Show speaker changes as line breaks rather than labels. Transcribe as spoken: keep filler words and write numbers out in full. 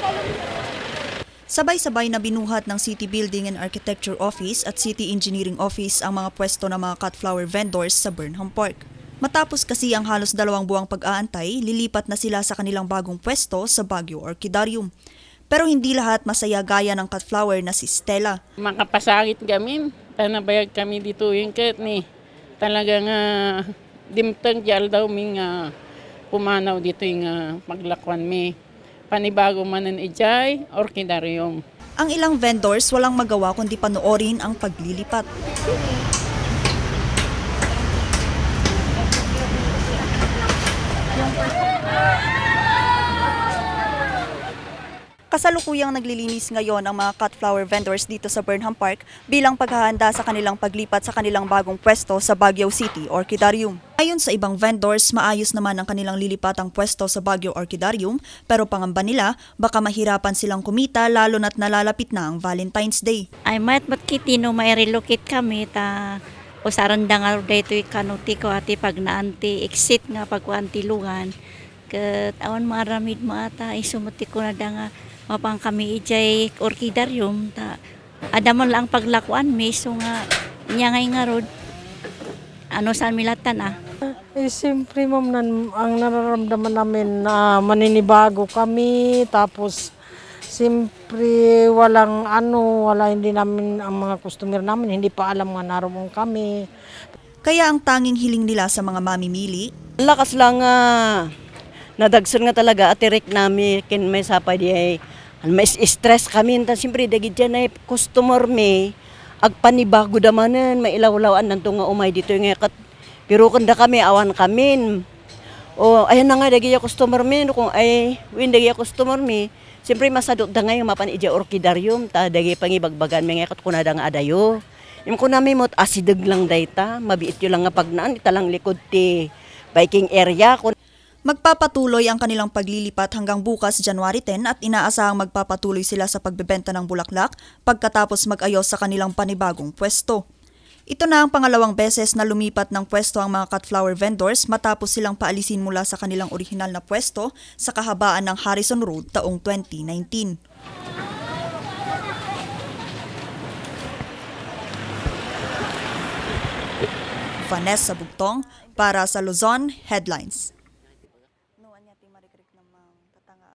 Sabay-sabay na binuhat ng City Building and Architecture Office at City Engineering Office ang mga pwesto ng mga cut flower vendors sa Burnham Park. Matapos kasi ang halos dalawang buwang pag-aantay, lilipat na sila sa kanilang bagong pwesto sa Baguio Orchidarium. Pero hindi lahat masaya gaya ng cut flower na si Stella.
Makapasakit kami, tanabayag kami dito yung kat ni. Talagang uh, dimtang jal daw ming uh, pumanaw dito yung uh, paglakwan mi. Panibago manan ijay, Orchidarium.
Ang ilang vendors walang magawa kundi panoorin ang paglilipat. Kasalukuyang naglilinis ngayon ang mga cut flower vendors dito sa Burnham Park bilang paghahanda sa kanilang paglipat sa kanilang bagong pwesto sa Baguio City Orchidarium. Ayon sa ibang vendors, maayos naman ang kanilang lilipatang pwesto sa Baguio Orchidarium pero pangamba nila baka mahirapan silang kumita lalo na't nalalapit na ang Valentine's Day.
Ay mat matkitino may relocate kami ta usaranda nga daytoy kanuti ko ati pag naanti exit nga pagkuantilugan ket awan maramid mata isumuti ko na da nga mapang kami ijay Orchidarium ta adamon lang paglakuan mi so nga nya ngay nga rod ano saan milatan ah
eh siyempre ma'am nan, ang nararamdaman namin na uh, maninibago kami tapos siyempre walang ano wala hindi namin ang mga customer namin hindi pa alam nga naroon kami.
Kaya ang tanging hiling nila sa mga mamimili,
lakas lang uh, nadagsun nga talaga atirek nami kin may sapay di ay may stress kami ta siyempre dagit dyan ay customer may agpanibago damanan may ilaw-lawan nanto nga umay dito nga kat pero kanda kami awan kami o ayan na nga dagi ya customer mi kung ay win dagi ya customer mi siyempre masadot da nga yung mapan ija Orchidarium ta dagi pangibagbagan mi nga kat kunada nga adayo im ko nami mot asideg lang dayta mabiit yo lang nga pagnaan italang likod ti biking area kun
magpapatuloy ang kanilang paglilipat hanggang bukas January tenth at inaasahang magpapatuloy sila sa pagbebenta ng bulaklak pagkatapos mag-ayos sa kanilang panibagong pwesto. Ito na ang pangalawang beses na lumipat ng pwesto ang mga cut flower vendors matapos silang paalisin mula sa kanilang orihinal na pwesto sa kahabaan ng Harrison Road taong twenty nineteen. Vanessa Bugtong para sa Luzon Headlines.